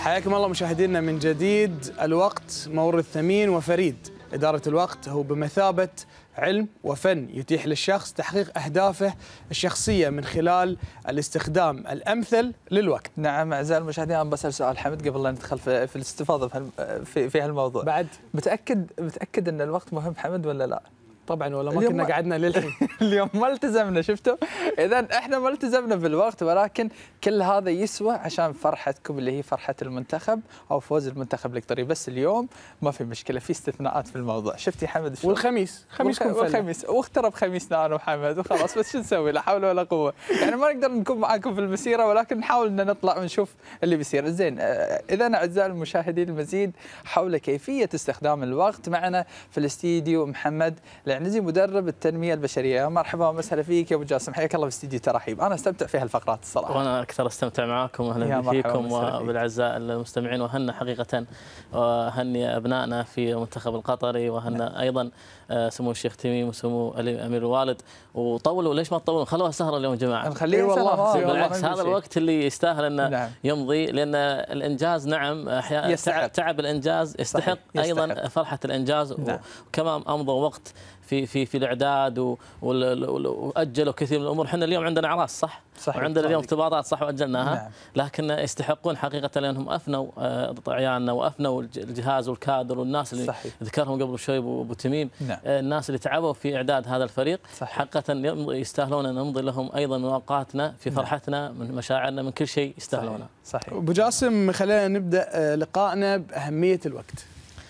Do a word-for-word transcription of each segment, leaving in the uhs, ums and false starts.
حياكم الله مشاهدينا من جديد. الوقت مورد ثمين وفريد. إدارة الوقت هو بمثابة علم وفن يتيح للشخص تحقيق أهدافه الشخصية من خلال الاستخدام الأمثل للوقت. نعم أعزائي المشاهدين، أنا بسأل سؤال حمد قبل لا ندخل في, في الاستفاضة في, في, في هالموضوع. بعد متأكد متأكد أن الوقت مهم حمد ولا لا؟ طبعا، ولا ما كنا قعدنا للحين. اليوم ما التزمنا، شفتوا؟ اذا احنا ما التزمنا بالوقت، ولكن كل هذا يسوى عشان فرحتكم اللي هي فرحه المنتخب او فوز المنتخب القطري. بس اليوم ما في مشكله، في استثناءات في الموضوع. شفتي حمد شو؟ والخميس خميس والخميس واخترب خميسنا انا وحمد وخلاص. بس شو نسوي؟ لا حول ولا قوه. يعني ما نقدر نكون معاكم في المسيره، ولكن نحاول ان نطلع ونشوف اللي بيصير. زين، اذا اعزائي المشاهدين المزيد حول كيفيه استخدام الوقت، معنا في الاستديو محمد العنزي مدرب التنميه البشريه. مرحبا ومسهلا فيك يا ابو جاسم، حياك الله في استديو ترحيب. انا استمتع في هالفقرات الصراحه. وانا اكثر استمتع معاكم، واهلا فيكم وبالاعزاء المستمعين، وهنا حقيقه وهني ابنائنا في المنتخب القطري، وهنا ايضا سمو الشيخ تميم وسمو امير الوالد. وطولوا، ليش ما تطولوا؟ خلوها سهره اليوم يا جماعه. نخليها والله بالعكس، هذا الوقت اللي يستاهل انه نعم. يمضي، لان الانجاز نعم احيانا تعب الانجاز يستحق, يستحق ايضا فرحه الانجاز. نعم. وكمان امضوا وقت في في في الاعداد واجلوا كثير من الامور. احنا اليوم عندنا اعراس صح؟ صحيح. وعندنا اليوم ارتباطات صح واجلناها. نعم. لكن يستحقون حقيقه لانهم افنوا عيالنا وافنوا الجهاز والكادر والناس اللي صحيح. ذكرهم قبل شوي ابو تميم. نعم. الناس اللي تعبوا في اعداد هذا الفريق صحيح. حقيقه يستاهلون ان نمضي لهم ايضا من اوقاتنا في فرحتنا. نعم. من مشاعرنا، من كل شيء يستاهلونه. صحيح. صحيح. ابو جاسم، خلينا نبدا لقائنا باهميه الوقت.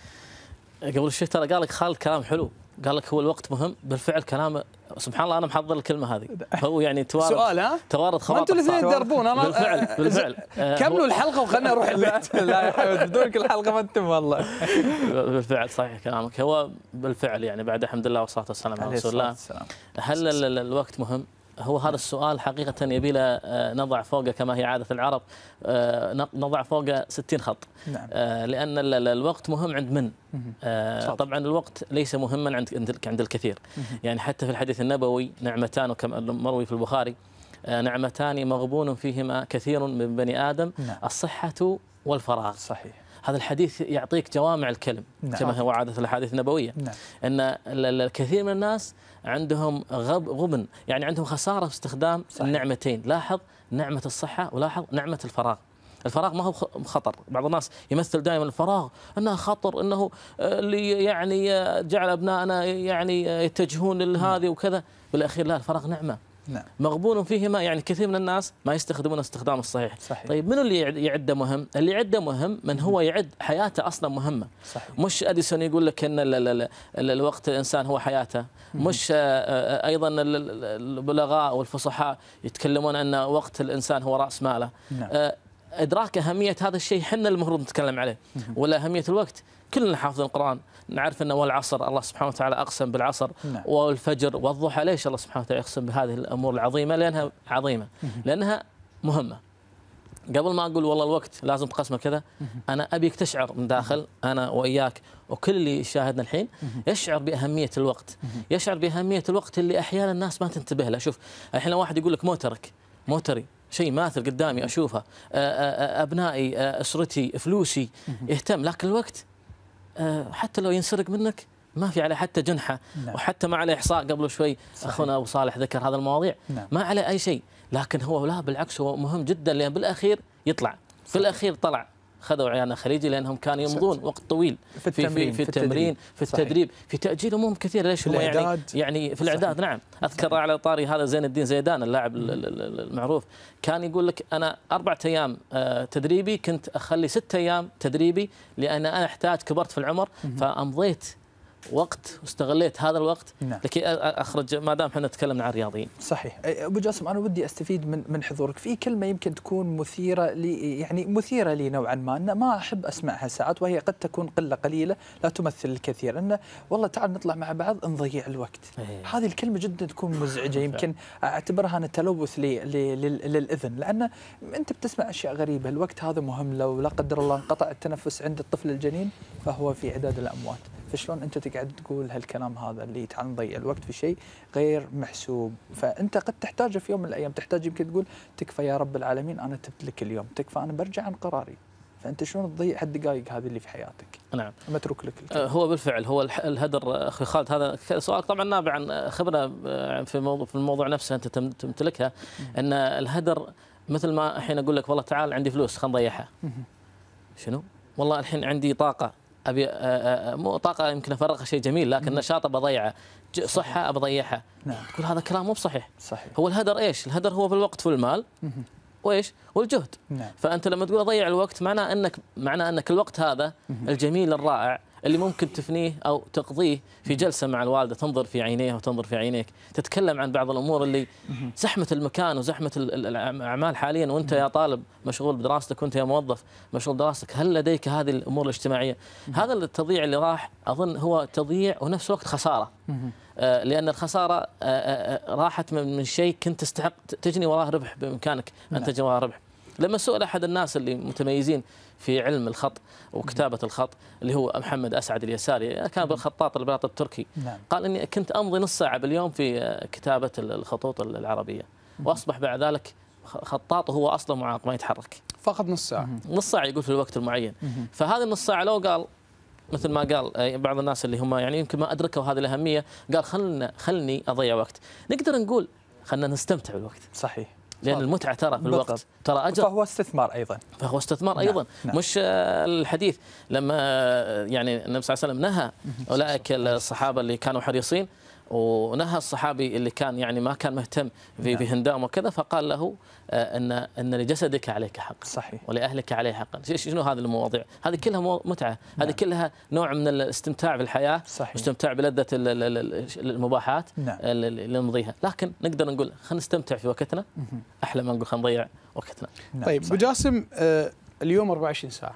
قبل الشيء ترى قال لك خالد كلام حلو، قال لك هو الوقت مهم. بالفعل كلامه سبحان الله، انا محضر الكلمه هذه. هو يعني توارد سؤال ها؟ توارد خواطر. انتم الاثنين تدربون. انا بالفعل بالفعل كملوا الحلقه وخلنا نروح البيت. لا يا حبيبي، بدونك الحلقه ما انتم والله. بالفعل صحيح كلامك. هو بالفعل يعني بعد الحمد لله والصلاه والسلام على رسول الله. هل الوقت مهم؟ هو هذا السؤال حقيقة يبي له نضع فوقه كما هي عادة العرب، نضع فوقه ستين خط. نعم. لأن الوقت مهم عند من؟ طبعا الوقت ليس مهما عند عند الكثير. يعني حتى في الحديث النبوي نعمتان، وكما مروي في البخاري نعمتان مغبون فيهما كثير من بني آدم. نعم. الصحة والفراغ. صحيح. هذا الحديث يعطيك جوامع الكلم. نعم. كما هو عادة الأحاديث النبوية. نعم. أن الكثير من الناس عندهم غب غبن، يعني عندهم خسارة في استخدام صحيح. النعمتين. لاحظ نعمة الصحة، ولاحظ نعمة الفراغ. الفراغ ما هو خطر. بعض الناس يمثل دائما الفراغ انه خطر، انه اللي يعني جعل ابنائنا يعني يتجهون لهذه وكذا. بالاخير لا، الفراغ نعمة. نعم. مغبون فيهما، يعني كثير من الناس ما يستخدمون الاستخدام الصحيح. صحيح. طيب منو اللي يعده مهم؟ اللي يعده مهم من هو يعد حياته اصلا مهمه. صحيح. مش اديسون يقول لك ان ال ال ال الوقت الانسان هو حياته. مش ايضا البلغاء والفصحاء يتكلمون ان وقت الانسان هو راس ماله. نعم. ادراك اهميه هذا الشيء احنا المفروض نتكلم عليه. ولا اهميه الوقت؟ كلنا حافظين القرآن، نعرف أنه والعصر الله سبحانه وتعالى أقسم بالعصر. نعم. والفجر والضحى. ليش الله سبحانه وتعالى يقسم بهذه الأمور العظيمة؟ لأنها عظيمة، لأنها مهمة. قبل ما أقول والله الوقت لازم تقسمه كذا، أنا أبيك تشعر من داخل، أنا وإياك وكل اللي يشاهدنا الحين يشعر بأهمية الوقت. يشعر بأهمية الوقت اللي أحيانا الناس ما تنتبه له. شوف الحين واحد يقول لك موترك، موتري شيء ماثل قدامي أشوفه، أبنائي، أسرتي، فلوسي، يهتم. لكن الوقت حتى لو ينسرق منك ما في عليه حتى جنحة. نعم. وحتى ما عليه إحصاء. قبل شوي أخونا أبو صالح ذكر هذا المواضيع. نعم. ما عليه أي شيء، لكن هو لا بالعكس هو مهم جدا، لأن بالأخير يطلع. في الأخير طلع خذوا عيالنا خليجي لأنهم كانوا يمضون وقت طويل في التمرين، في, في التمرين، في التدريب، في تأجيل أمور كثيرة. ليش هم يعني يعني في الإعداد. نعم. أذكر صحيح. على طاري هذا زين الدين زيدان اللاعب المعروف، كان يقول لك أنا أربعة أيام تدريبي كنت أخلي ستة أيام تدريبي، لأن أنا أحتاج كبرت في العمر فأمضيت وقت واستغليت هذا الوقت. نعم. لكي اخرج ما دام احنا تكلمنا عن الرياضيين. صحيح. ابو جاسم، انا ودي استفيد من من حضورك في كلمه يمكن تكون مثيره لي، يعني مثيره لي نوعا ما، أن ما احب اسمعها ساعات، وهي قد تكون قله قليله لا تمثل الكثير. انه والله تعال نطلع مع بعض نضيع الوقت. أيه. هذه الكلمه جدا تكون مزعجه، يمكن اعتبرها انا تلوث لي للاذن، لان انت بتسمع اشياء غريبه. الوقت هذا مهم، لو لا قدر الله انقطع التنفس عند الطفل الجنين فهو في عداد الاموات. فشلون انت تقعد تقول هالكلام هذا اللي تعال نضيع الوقت في شيء غير محسوب؟ فانت قد تحتاجه في يوم من الايام، تحتاج يمكن تقول تكفى يا رب العالمين انا تبت لك اليوم، تكفى انا برجع عن قراري. فانت شلون تضيع هالدقائق هذه اللي في حياتك؟ نعم متروك لك الكلام. هو بالفعل هو الهدر اخي خالد، هذا سؤال طبعا نابع عن خبره في الموضوع في الموضوع نفسه انت تمتلكها، ان الهدر مثل ما الحين اقول لك والله تعال عندي فلوس خلينا نضيعها. شنو؟ والله الحين عندي طاقه ابي مو طاقه يمكن افرغها شيء جميل، لكن نشاط بضيعه، صحه بضيعها. نعم. تقول هذا كلام مو بصحيح. صحيح. هو الهدر ايش؟ الهدر هو في الوقت والمال وايش؟ والجهد. نعم. فانت لما تقول اضيع الوقت معناه انك معناه انك الوقت هذا الجميل الرائع اللي ممكن تفنيه او تقضيه في جلسه مع الوالده، تنظر في عينيها وتنظر في عينيك، تتكلم عن بعض الامور اللي زحمه المكان وزحمه الاعمال حاليا، وانت يا طالب مشغول بدراستك وانت يا موظف مشغول بدراستك، هل لديك هذه الامور الاجتماعيه؟ هذا التضييع اللي راح اظن هو تضييع ونفس الوقت خساره. آه لان الخساره آه آه راحت من شيء كنت تستحق تجني وراه ربح، بامكانك ان تجني وراه ربح. لما سئل احد الناس اللي متميزين في علم الخط وكتابه الخط اللي هو محمد اسعد اليساري، كان بالخطاط البلاط التركي، نعم. قال اني كنت امضي نص ساعه باليوم في كتابه الخطوط العربيه، واصبح بعد ذلك خطاط وهو اصلا معاق ما يتحرك. فقط نص ساعه. نص ساعه يقول في الوقت المعين. فهذه النص ساعه لو قال مثل ما قال بعض الناس اللي هم يعني يمكن ما ادركوا هذه الاهميه، قال خلنا خلني اضيع وقت، نقدر نقول خلنا نستمتع بالوقت. صحيح. لأن المتعة ترى في الوقت ترى أجر، فهو استثمار أيضا. فهو استثمار أيضا. نعم. مش الحديث لما يعني النبي صلى الله عليه وسلم نهى أولئك الصحابة اللي كانوا حريصين، ونهى الصحابي اللي كان يعني ما كان مهتم في في هندام وكذا، فقال له ان ان لجسدك عليك حق. صحيح. ولاهلك عليه حقا. شنو هذه المواضيع؟ هذه كلها متعه، هذه نعم. كلها نوع من الاستمتاع بالحياه. صحيح. واستمتاع بلذه المباحات. نعم. اللي نمضيها، لكن نقدر نقول خلينا نستمتع في وقتنا احلى ما نقول خلينا نضيع وقتنا. نعم. طيب ابو جاسم، آه اليوم أربعة وعشرين ساعه،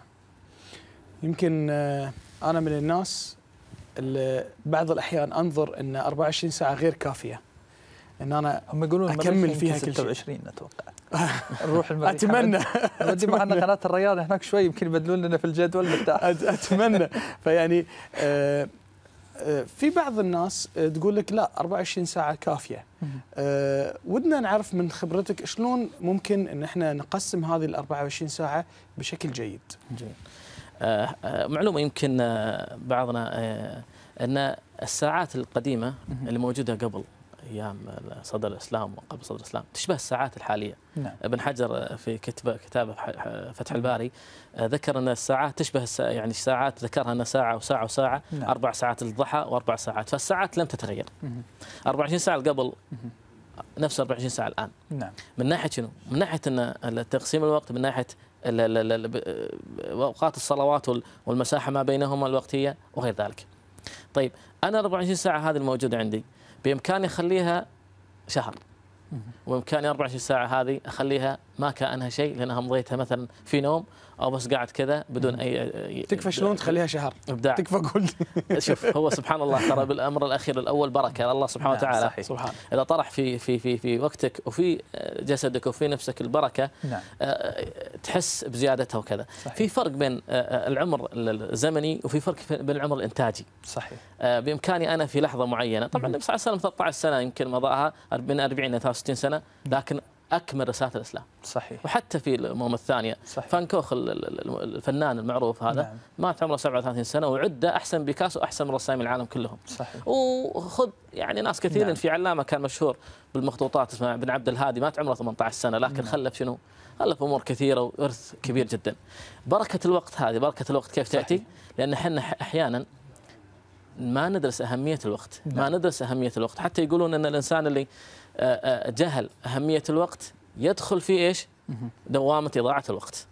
يمكن آه انا من الناس اللي بعض الاحيان انظر ان أربعة وعشرين ساعه غير كافيه ان انا هم يقولون اكمل فيها كل شيء. ستة وعشرين اتوقع نروح المريخ. اتمنى ودي معنا قناه الرياض هناك شوي يمكن يبدلون لنا في الجدول مرتاح. اتمنى. فيعني آه في بعض الناس تقول لك لا أربعة وعشرين ساعه كافيه. أه ودنا نعرف من خبرتك شلون ممكن ان احنا نقسم هذه ال أربعة وعشرين ساعه بشكل جيد. جيد. أه معلومه يمكن بعضنا أه ان الساعات القديمه اللي موجوده قبل ايام صدر الاسلام وقبل صدر الاسلام تشبه الساعات الحاليه. نعم. ابن حجر في كتابه كتابه فتح الباري ذكر ان الساعات تشبه الساعة يعني الساعات ذكرها ان ساعه وساعه وساعه. نعم. اربع ساعات للضحى واربع ساعات، فالساعات لم تتغير. أربعة وعشرين ساعه قبل نفس أربعة وعشرين ساعه الان. نعم. من ناحيه شنو؟ من ناحيه ان تقسيم الوقت، من ناحيه اوقات الصلوات والمساحه ما بينهما الوقتيه وغير ذلك. طيب انا أربعة وعشرين ساعه هذه الموجوده عندي بامكاني اخليها شهر، وبامكاني أربعة وعشرين ساعه هذه اخليها ما كانها شيء لانها مضيتها مثلا في نوم او بس قاعد كذا بدون اي. تكفى شلون تخليها شهر؟ ابداع. تكفى كل شوف هو سبحان الله ترى بالامر الاخير الاول بركه الله سبحانه وتعالى. صحيح. سبحان. اذا طرح في في في في وقتك وفي جسدك وفي نفسك البركه. نعم. تحس بزيادتها وكذا. صحيح. في فرق بين العمر الزمني وفي فرق بين العمر الانتاجي. صحيح. بامكاني انا في لحظه معينه، طبعا النبي صلى الله عليه وسلم ثلاثة عشر سنه يمكن مضاها من أربعين الى ثلاثة وستين سنه، لكن اكمل رساله الاسلام. صحيح. وحتى في الامم الثانيه. صحيح. فان كوخ الفنان المعروف هذا. نعم. مات عمره سبعة وثلاثين سنه وعد احسن بيكاسو احسن من رسامي العالم كلهم. صحيح. وخذ يعني ناس كثير. نعم. في علامه كان مشهور بالمخطوطات اسمه ابن عبد الهادي، مات عمره ثمانية عشر سنه، لكن نعم. خلف شنو؟ خلف امور كثيره وارث كبير جدا. بركه الوقت هذه، بركه الوقت كيف صحيح. تاتي؟ لان احنا احيانا ما ندرس اهميه الوقت. نعم. ما ندرس اهميه الوقت، حتى يقولون ان الانسان اللي جهل اهميه الوقت يدخل في ايش؟ دوامه اضاعه الوقت.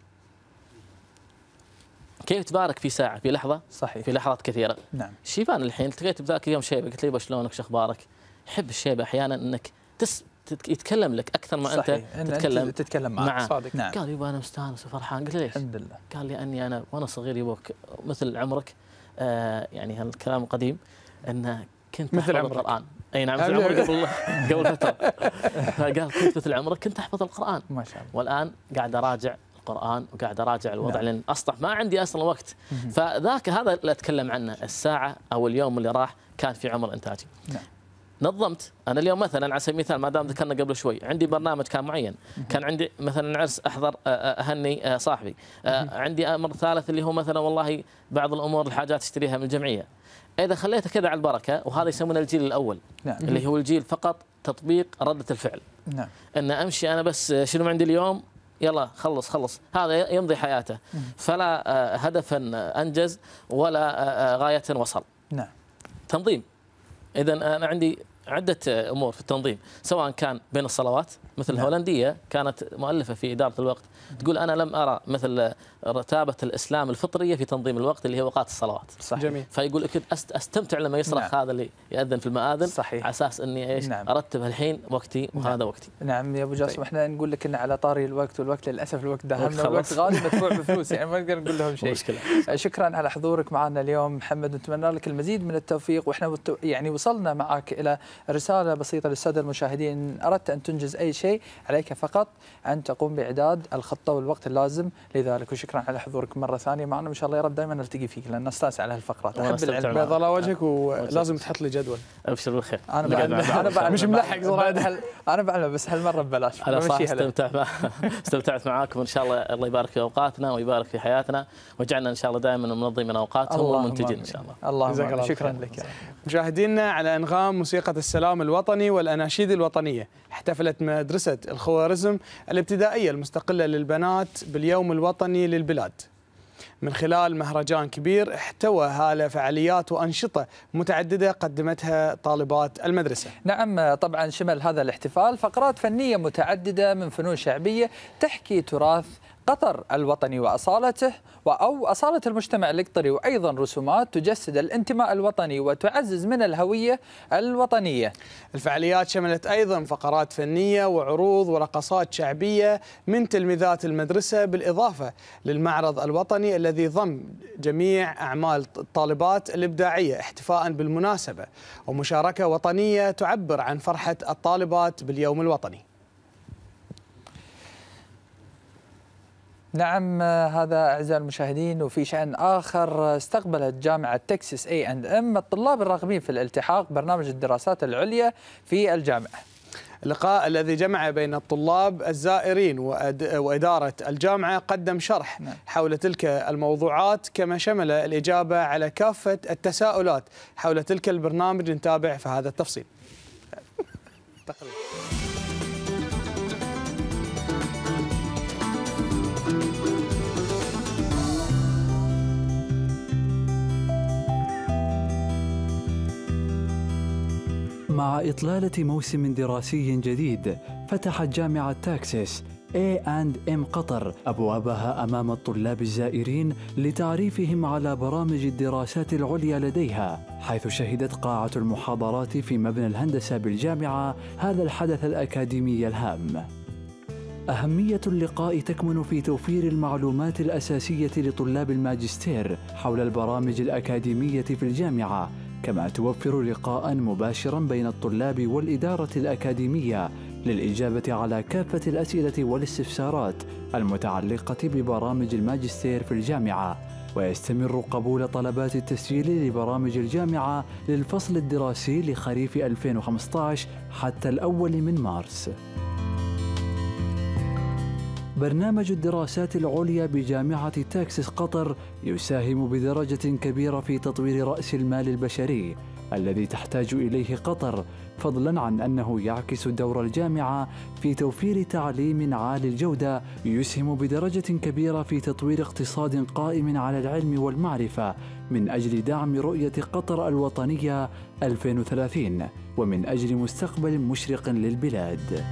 كيف تبارك في ساعه، في لحظه؟ صحيح. في لحظات كثيره. نعم. شيبان الحين التقيت بذاك اليوم شيبه، قلت له شلونك شو اخبارك؟ يحب الشيبه احيانا انك تس يتكلم لك اكثر ما صحيح. انت تتكلم أنت تتكلم معه. صادق. نعم. قال يبا انا مستانس وفرحان. قلت له ليش؟ الحمد لله. قال لي اني انا وانا صغير يبوك مثل عمرك، آه يعني هالكلام القديم انه كنت مثل احفظ القران. اي نعم مثل عمرك قبل قبل فتره. فقال كنت مثل عمرك كنت احفظ القران. ما شاء الله. والان قاعد اراجع القران وقاعد اراجع الوضع. نعم. لان اصلا ما عندي اصلا وقت. فذاك هذا اللي اتكلم عنه، الساعه او اليوم اللي راح كان في عمر انتاجي. نعم. نظمت انا اليوم مثلا على سبيل المثال ما دام ذكرنا قبل شوي عندي برنامج كان معين، كان عندي مثلا عرس احضر اهني صاحبي، عندي امر ثالث اللي هو مثلا والله بعض الامور الحاجات اشتريها من الجمعيه. اذا خليته كذا على البركه، وهذا يسمونه الجيل الاول، نعم. اللي هو الجيل فقط تطبيق رده الفعل، نعم. ان امشي انا بس شنو عندي اليوم، يلا خلص خلص، هذا يمضي حياته، فلا هدفا انجز ولا غايه وصل. نعم. تنظيم. اذا انا عندي عده امور في التنظيم، سواء كان بين الصلوات مثل نعم. الهولنديه كانت مؤلفه في اداره الوقت، تقول انا لم ارى مثل رتابه الاسلام الفطريه في تنظيم الوقت اللي هي اوقات الصلوات. صح. جميل. فيقول اكيد استمتع لما يصرخ نعم. هذا اللي ياذن في المآذن، صحيح. على اساس اني ايش نعم. ارتب الحين وقتي وهذا نعم. وقتي. نعم يا ابو جاسم، احنا نقول لك ان على طاري الوقت، والوقت للاسف الوقت دهمنا، والوقت غالي مدفوع بفلوس، يعني ما نقدر نقول لهم شيء. مشكلة. شكرا على حضورك معنا اليوم محمد، نتمنى لك المزيد من التوفيق، واحنا يعني وصلنا معك الى رساله بسيطه للساده المشاهدين. اردت ان تنجز اي شيء عليك فقط ان تقوم باعداد الخطه والوقت اللازم لذلك. وشكرا على حضورك مره ثانيه معنا، وان شاء الله يا رب دائما نلتقي فيك لان نستانس على هالفقرات. احب العلم. بيض الله وجهك، ولازم تحط لي جدول. ابشر بالخير. انا بعلم انا بعلم مش ملحق صراحه. انا بعلم بس هالمره ببلاش. انا صراحه استمتعت استمتعت معاكم، وان شاء الله الله يبارك في اوقاتنا ويبارك في حياتنا، واجعلنا ان شاء الله دائما منظمين اوقاتهم ومنتجين ان شاء الله. اللهم شكرا لك. مشاهدينا، على انغام موسيقى السلام الوطني والاناشيد الوطنيه، احتفلت مدرسه الخوارزم الابتدائيه المستقله للبنات باليوم الوطني للبلاد من خلال مهرجان كبير احتوى هالة فعاليات وأنشطة متعددة قدمتها طالبات المدرسة. نعم، طبعا شمل هذا الاحتفال فقرات فنية متعددة من فنون شعبية تحكي تراث قطر الوطني وأصالته أو أصالة المجتمع القطري، وأيضا رسومات تجسد الانتماء الوطني وتعزز من الهوية الوطنية. الفعاليات شملت أيضا فقرات فنية وعروض ورقصات شعبية من تلميذات المدرسة، بالإضافة للمعرض الوطني الذي ضم جميع أعمال الطالبات الإبداعية احتفاء بالمناسبة ومشاركة وطنية تعبر عن فرحة الطالبات باليوم الوطني. نعم، هذا أعزائي المشاهدين. وفي شأن آخر، استقبلت جامعة تكساس اي اند ام الطلاب الراغبين في الالتحاق برنامج الدراسات العليا في الجامعة. اللقاء الذي جمع بين الطلاب الزائرين وإدارة الجامعة قدم شرح حول تلك الموضوعات، كما شمل الإجابة على كافة التساؤلات حول تلك البرنامج. نتابع في هذا التفصيل. مع إطلالة موسم دراسي جديد، فتحت جامعة تكساس اي اند ام قطر أبوابها أمام الطلاب الزائرين لتعريفهم على برامج الدراسات العليا لديها، حيث شهدت قاعة المحاضرات في مبنى الهندسة بالجامعة هذا الحدث الأكاديمي الهام. أهمية اللقاء تكمن في توفير المعلومات الأساسية لطلاب الماجستير حول البرامج الأكاديمية في الجامعة، كما توفر لقاء مباشرا بين الطلاب والإدارة الأكاديمية للإجابة على كافة الأسئلة والاستفسارات المتعلقة ببرامج الماجستير في الجامعة. ويستمر قبول طلبات التسجيل لبرامج الجامعة للفصل الدراسي لخريف ألفين وخمسة عشر حتى الأول من مارس. برنامج الدراسات العليا بجامعة تكساس قطر يساهم بدرجة كبيرة في تطوير رأس المال البشري الذي تحتاج إليه قطر، فضلاً عن أنه يعكس دور الجامعة في توفير تعليم عالي الجودة يسهم بدرجة كبيرة في تطوير اقتصاد قائم على العلم والمعرفة من أجل دعم رؤية قطر الوطنية ألفين وثلاثين ومن أجل مستقبل مشرق للبلاد.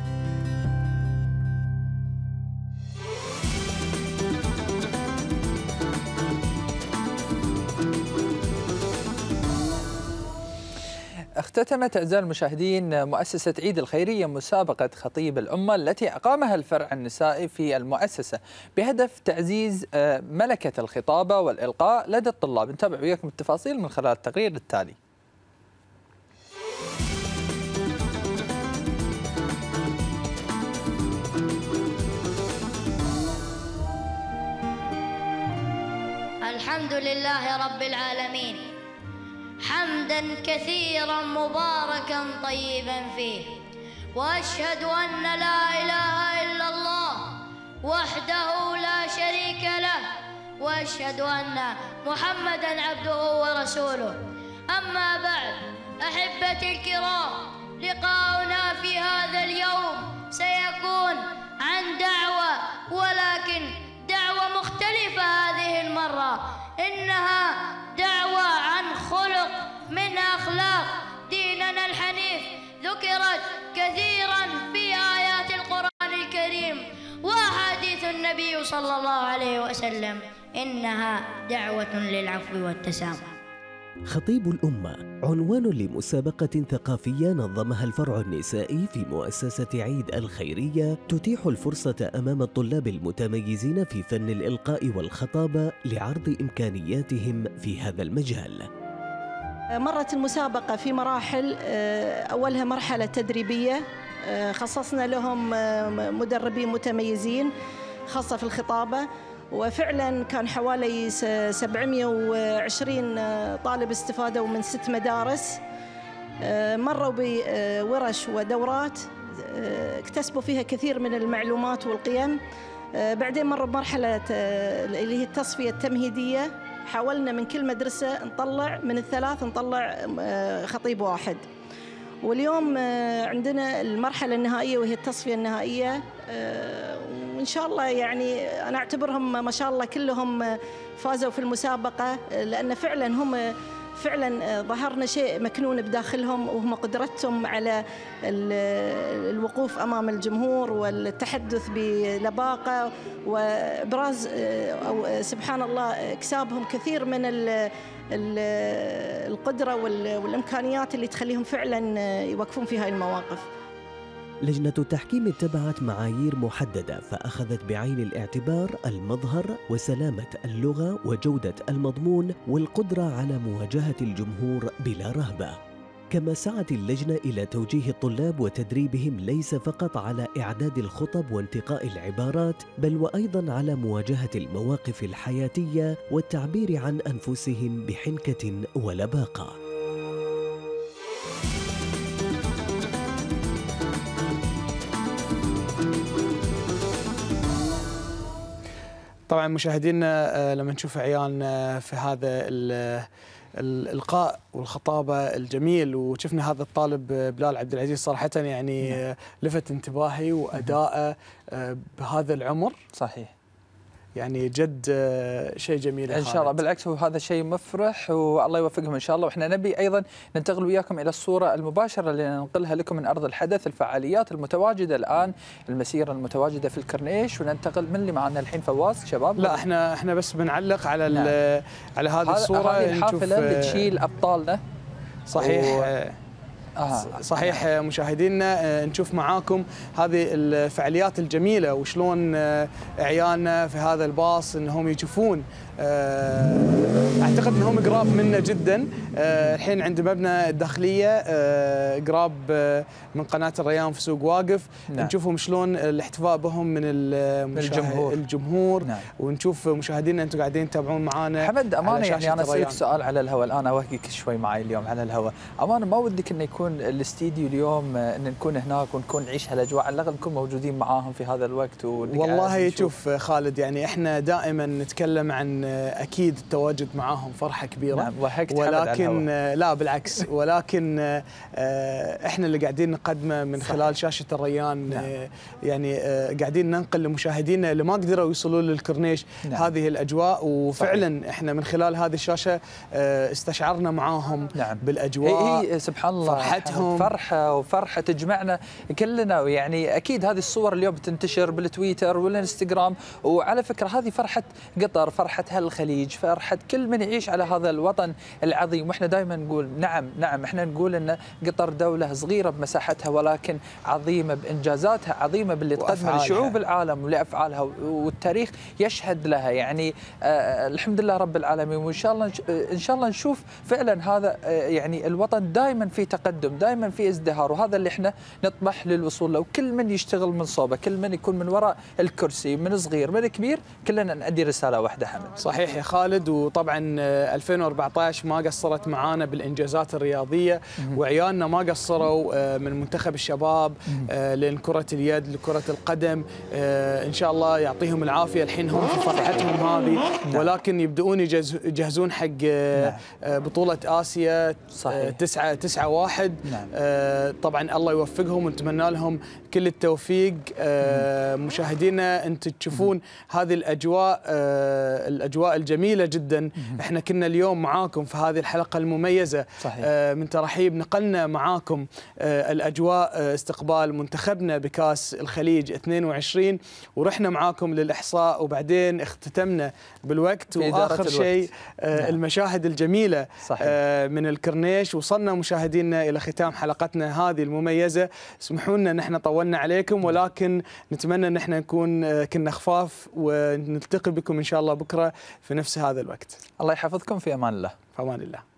اختتمت أعزائي المشاهدين مؤسسة عيد الخيرية مسابقة خطيب الأمة التي أقامها الفرع النسائي في المؤسسة بهدف تعزيز ملكة الخطابة والإلقاء لدى الطلاب. نتابع وياكم التفاصيل من خلال التقرير التالي. الحمد لله رب العالمين حمدا كثيرا مباركا طيبا فيه، وأشهد أن لا إله إلا الله وحده لا شريك له، وأشهد أن محمدا عبده ورسوله. أما بعد، أحبتي الكرام، لقاؤنا في هذا اليوم سيكون عن دعوة، ولكن دعوة مختلفة هذه المرة. إنها دعوة عن خلق من أخلاق ديننا الحنيف، ذكرت كثيرا في آيات القرآن الكريم وأحاديث النبي صلى الله عليه وسلم. إنها دعوة للعفو والتسامح. خطيب الأمة عنوان لمسابقة ثقافية نظمها الفرع النسائي في مؤسسة عيد الخيرية، تتيح الفرصة أمام الطلاب المتميزين في فن الإلقاء والخطابة لعرض إمكانياتهم في هذا المجال. مرت المسابقة في مراحل، أولها مرحلة تدريبية خصصنا لهم مدربين متميزين خاصة في الخطابة، وفعلا كان حوالي سبعمئة وعشرين طالب استفادوا من ست مدارس، مروا بورش ودورات اكتسبوا فيها كثير من المعلومات والقيم. بعدين مروا بمرحلة اللي هي التصفية التمهيدية، حاولنا من كل مدرسة نطلع من الثلاث نطلع خطيب واحد. واليوم عندنا المرحلة النهائية وهي التصفية النهائية، وإن شاء الله يعني أنا أعتبرهم ما شاء الله كلهم فازوا في المسابقة، لأن فعلا هم فعلا ظهرنا شيء مكنون بداخلهم، وهم قدرتهم على الوقوف أمام الجمهور والتحدث بلباقة وإبراز أو سبحان الله إكسابهم كثير من القدرة والإمكانيات اللي تخليهم فعلا يوقفون في هاي المواقف. لجنة التحكيم اتبعت معايير محددة، فأخذت بعين الاعتبار المظهر وسلامة اللغة وجودة المضمون والقدرة على مواجهة الجمهور بلا رهبة. كما سعت اللجنة إلى توجيه الطلاب وتدريبهم ليس فقط على إعداد الخطب وانتقاء العبارات، بل وأيضاً على مواجهة المواقف الحياتية والتعبير عن أنفسهم بحنكة ولباقة. طبعا مشاهدينا لما نشوف عيالنا في هذا الإلقاء والخطابة الجميل، وشفنا هذا الطالب بلال عبد العزيز صراحة يعني لفت انتباهي وأداءه بهذا العمر صحيح، يعني جد شيء جميل ان شاء الله. بالعكس هو هذا شيء مفرح والله يوفقهم ان شاء الله. واحنا نبي ايضا ننتقل وياكم الى الصوره المباشره اللي ننقلها لكم من ارض الحدث، الفعاليات المتواجده الان، المسيره المتواجده في الكورنيش. وننتقل من اللي معنا الحين فواز شباب. لا احنا احنا بس بنعلق على نعم. على هذه الصوره. هذه الحافله اللي تشيل ابطالنا صحيح و... آه. صحيح مشاهدينا، نشوف معاكم هذه الفعاليات الجميلة وشلون عيالنا في هذا الباص انهم يشوفون. اعتقد انهم قراب منا جدا. الحين عند مبنى الداخلية قراب من قناة الريان في سوق واقف. نعم. نشوفهم شلون الاحتفاء بهم من الجمهور, الجمهور. نعم. ونشوف مشاهدينا انتم قاعدين تتابعون معانا. حمد امانه يعني انا اسالك سؤال على الهواء الان، اوهقك شوي معي اليوم على الهواء. امانه ما ودك انه يكون الاستديو اليوم ان نكون هناك ونكون نعيش هالاجواء، على الاقل نكون موجودين معاهم في هذا الوقت؟ والله شوف خالد، يعني احنا دائما نتكلم عن اكيد التواجد معاهم فرحه كبيره. نعم. ولكن لا بالعكس، ولكن احنا اللي قاعدين نقدمه من صحيح. خلال شاشه الريان. نعم. يعني قاعدين ننقل لمشاهدينا اللي ما قدروا يوصلون للكورنيش. نعم. هذه الاجواء، وفعلا صحيح. احنا من خلال هذه الشاشه استشعرنا معاهم. نعم. بالاجواء. هي سبحان الله فرحتهم، فرحه وفرحه تجمعنا كلنا. يعني اكيد هذه الصور اليوم بتنتشر بالتويتر والانستغرام. وعلى فكره هذه فرحه قطر، فرحه هالخليج، فرحه كل من يعيش على هذا الوطن العظيم. واحنا دائما نقول نعم نعم احنا نقول ان قطر دوله صغيره بمساحتها ولكن عظيمه بانجازاتها، عظيمه باللي تقدمه لشعوب العالم ولافعالها، والتاريخ يشهد لها. يعني آه الحمد لله رب العالمين. وان شاء الله ان شاء الله نشوف فعلا هذا آه يعني الوطن دائما في تقدم تقدم، دائما في ازدهار، وهذا اللي احنا نطمح للوصول له. وكل من يشتغل من صوبه، كل من يكون من وراء الكرسي، من صغير من كبير، كلنا نأدي رساله واحده. حمد صحيح يا خالد. وطبعا ألفين وأربعة عشر ما قصرت معانا بالانجازات الرياضيه، وعيالنا ما قصروا من منتخب الشباب لين كره اليد لكره القدم. ان شاء الله يعطيهم العافيه، الحين هم في فرحتهم هذه، ولكن يبدؤون يجهزون حق بطوله اسيا تسعة تسعة واحد. طبعا الله يوفقهم ونتمنى لهم كل التوفيق. مشاهدينا انتم تشوفون هذه الاجواء الاجواء الجميله جدا. احنا كنا اليوم معاكم في هذه الحلقه المميزه. صحيح. من ترحيب نقلنا معاكم الاجواء استقبال منتخبنا بكاس الخليج اثنين وعشرين، ورحنا معاكم للاحصاء، وبعدين اختتمنا بالوقت، واخر شيء المشاهد الجميله. صحيح. من الكرنيش. وصلنا مشاهدينا الى ختام حلقتنا هذه المميزه. اسمحوا لنا نحن طولنا عليكم، ولكن نتمنى ان احنا نكون كنا خفاف، ونلتقي بكم ان شاء الله بكره في نفس هذا الوقت. الله يحفظكم، في امان الله. في امان الله.